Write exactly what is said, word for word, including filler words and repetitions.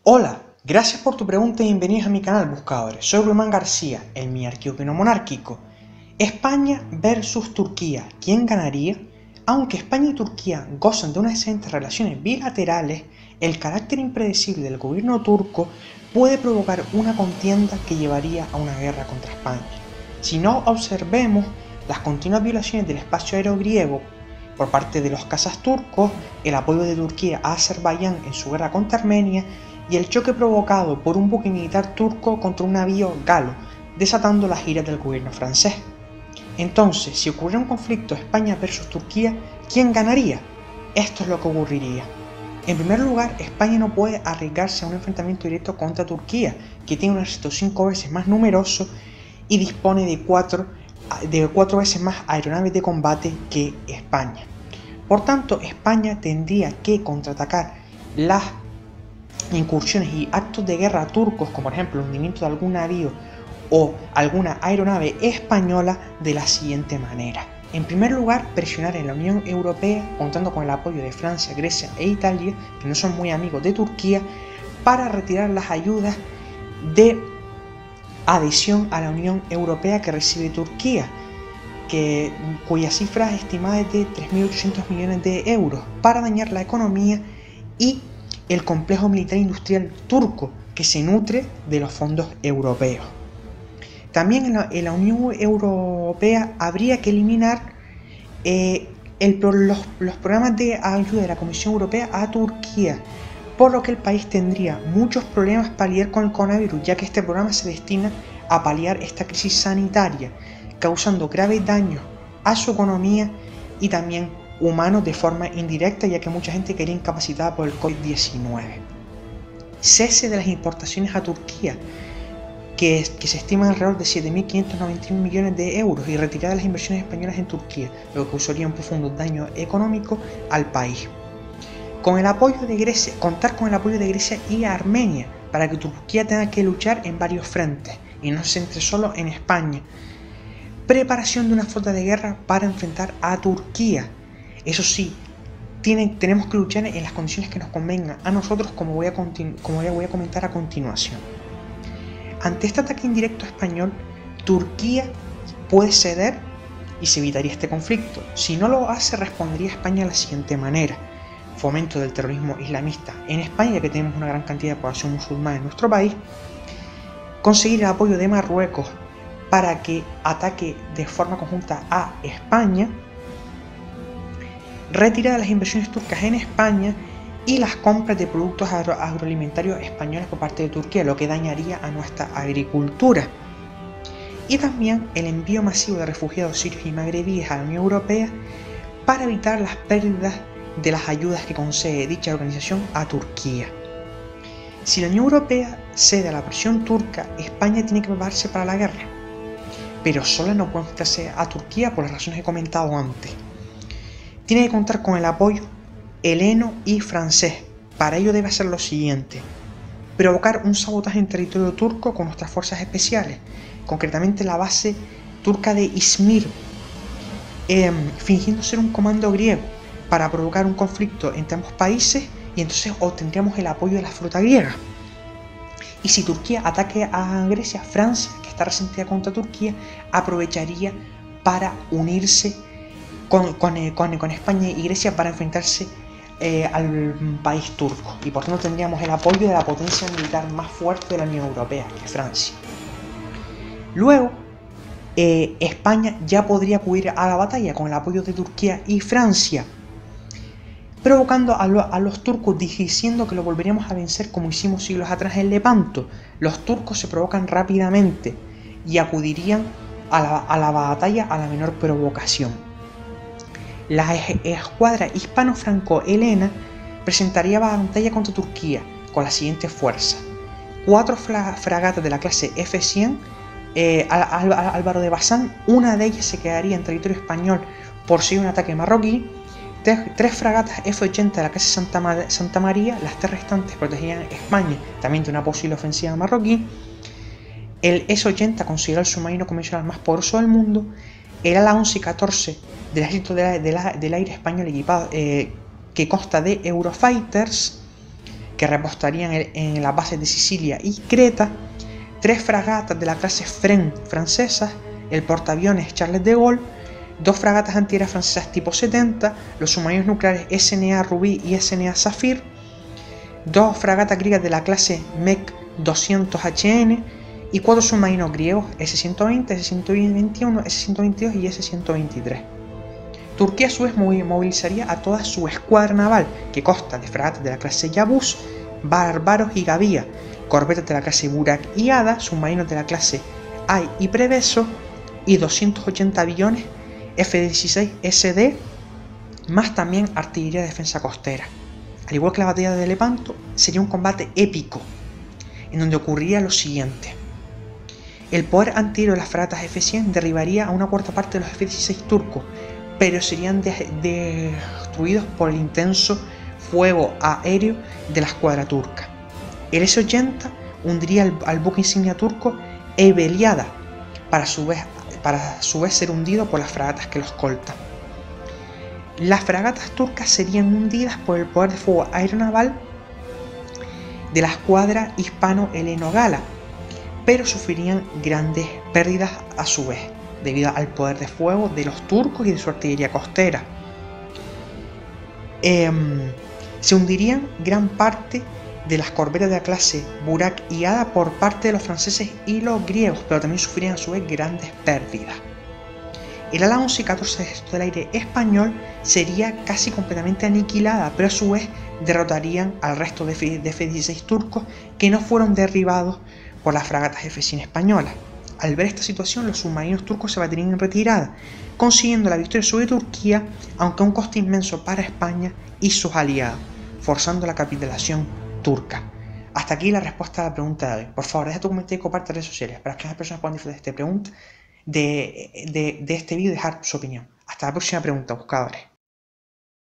Hola, gracias por tu pregunta y bienvenidos a mi canal, buscadores. Soy Román García, el miarquio monárquico. España versus Turquía, ¿quién ganaría? Aunque España y Turquía gozan de unas excelentes relaciones bilaterales, el carácter impredecible del gobierno turco puede provocar una contienda que llevaría a una guerra contra España. Si no observemos las continuas violaciones del espacio aéreo griego por parte de los cazas turcos, el apoyo de Turquía a Azerbaiyán en su guerra contra Armenia y el choque provocado por un buque militar turco contra un navío galo, desatando las iras del gobierno francés. Entonces, si ocurriera un conflicto España versus Turquía, ¿quién ganaría? Esto es lo que ocurriría. En primer lugar, España no puede arriesgarse a un enfrentamiento directo contra Turquía, que tiene un ejército cinco veces más numeroso y dispone de cuatro, de cuatro veces más aeronaves de combate que España. Por tanto, España tendría que contraatacar las incursiones y actos de guerra turcos, como por ejemplo el hundimiento de algún navío o alguna aeronave española, de la siguiente manera. En primer lugar, presionar en la Unión Europea, contando con el apoyo de Francia, Grecia e Italia, que no son muy amigos de Turquía, para retirar las ayudas de adhesión a la Unión Europea que recibe Turquía, que, cuya cifra es estimada es de tres mil ochocientos millones de euros, para dañar la economía y el complejo militar industrial turco, que se nutre de los fondos europeos. También en la, en la Unión Europea habría que eliminar eh, el, los, los programas de ayuda de la Comisión Europea a Turquía, por lo que el país tendría muchos problemas para lidiar con el coronavirus, ya que este programa se destina a paliar esta crisis sanitaria, causando graves daños a su economía y también humanos de forma indirecta, ya que mucha gente quedaría incapacitada por el COVID diecinueve. Cese de las importaciones a Turquía, que, que se estiman alrededor de siete mil quinientos noventa y uno millones de euros, y retirada de las inversiones españolas en Turquía, lo que causaría un profundo daño económico al país. Con el apoyo de Grecia, contar con el apoyo de Grecia y Armenia, para que Turquía tenga que luchar en varios frentes y no se centre solo en España. Preparación de una flota de guerra para enfrentar a Turquía. Eso sí, tiene, tenemos que luchar en las condiciones que nos convengan a nosotros, como voy a, como voy a comentar a continuación. Ante este ataque indirecto español, Turquía puede ceder y se evitaría este conflicto. Si no lo hace, respondería España de la siguiente manera: fomento del terrorismo islamista en España, ya que tenemos una gran cantidad de población musulmana en nuestro país; conseguir el apoyo de Marruecos para que ataque de forma conjunta a España; retirada de las inversiones turcas en España y las compras de productos agro agroalimentarios españoles por parte de Turquía, lo que dañaría a nuestra agricultura; y también el envío masivo de refugiados sirios y magrebíes a la Unión Europea para evitar las pérdidas de las ayudas que concede dicha organización a Turquía. Si la Unión Europea cede a la presión turca, España tiene que prepararse para la guerra, pero sola no puede enfrentarse a Turquía por las razones que he comentado antes. Tiene que contar con el apoyo heleno y francés. Para ello debe hacer lo siguiente: provocar un sabotaje en territorio turco con nuestras fuerzas especiales, concretamente la base turca de Izmir, eh, fingiendo ser un comando griego, para provocar un conflicto entre ambos países, y entonces obtendríamos el apoyo de la flota griega. Y si Turquía ataque a Grecia, Francia, que está resentida contra Turquía, aprovecharía para unirse con, con, con, con España y Grecia para enfrentarse eh, al país turco, y por tanto tendríamos el apoyo de la potencia militar más fuerte de la Unión Europea, que es Francia. Luego, eh, España ya podría acudir a la batalla con el apoyo de Turquía y Francia, provocando a, lo, a los turcos, diciendo que lo volveríamos a vencer como hicimos siglos atrás en Lepanto. Los turcos se provocan rápidamente y acudirían a la, a la batalla a la menor provocación. La escuadra hispano-franco-helena presentaría batalla contra Turquía con la siguiente fuerza: cuatro fragatas de la clase F cien eh, Álvaro de Bazán, una de ellas se quedaría en territorio español por si hay un ataque marroquí; tres fragatas F ochenta de la clase Santa, Ma Santa María, las tres restantes protegerían España también de una posible ofensiva marroquí; el S ochenta, considerado el submarino convencional más poderoso del mundo; el ala once y catorce del ejército de la, de la, del aire español equipado, eh, que consta de Eurofighters; que repostarían en las bases de Sicilia y Creta, tres fragatas de la clase Fren francesas, el portaaviones Charles de Gaulle, dos fragatas antiaéreas francesas tipo setenta, los submarinos nucleares S N A Rubí y S N A Zafir, dos fragatas griegas de la clase Mech doscientos H N y cuatro submarinos griegos S ciento veinte, S ciento veintiuno, S ciento veintidós y S ciento veintitrés. Turquía a su vez movilizaría a toda su escuadra naval, que consta de fragatas de la clase Yavuz, Bárbaros y Gavia, corbetas de la clase Burak y Ada, submarinos de la clase Ay y Preveso y doscientos ochenta aviones F dieciséis S D, más también artillería de defensa costera. Al igual que la batalla de Lepanto, sería un combate épico, en donde ocurriría lo siguiente. El poder antiaéreo de las fragatas F cien derribaría a una cuarta parte de los F dieciséis turcos, pero serían de destruidos por el intenso fuego aéreo de la escuadra turca. El S ochenta hundiría al, al buque insignia turco Eveliada, para su vez, para su vez ser hundido por las fragatas que lo escoltan. Las fragatas turcas serían hundidas por el poder de fuego aeronaval de la escuadra hispano-heleno-gala, pero sufrirían grandes pérdidas a su vez, debido al poder de fuego de los turcos y de su artillería costera. Eh, se hundirían gran parte de las corbetas de la clase Burak y Ada por parte de los franceses y los griegos, pero también sufrirían a su vez grandes pérdidas. El ala once y catorce de Ejército del Aire español sería casi completamente aniquilada, pero a su vez derrotarían al resto de F dieciséis turcos que no fueron derribados por las fragatas F cien españolas. Al ver esta situación, los submarinos turcos se baterían en retirada, consiguiendo la victoria sobre Turquía, aunque a un coste inmenso para España y sus aliados, forzando la capitulación turca. Hasta aquí la respuesta a la pregunta de hoy. Por favor, deja tu comentario y comparte en redes sociales para que más personas puedan disfrutar de esta pregunta, de, de, de este vídeo y dejar su opinión. Hasta la próxima pregunta, buscadores.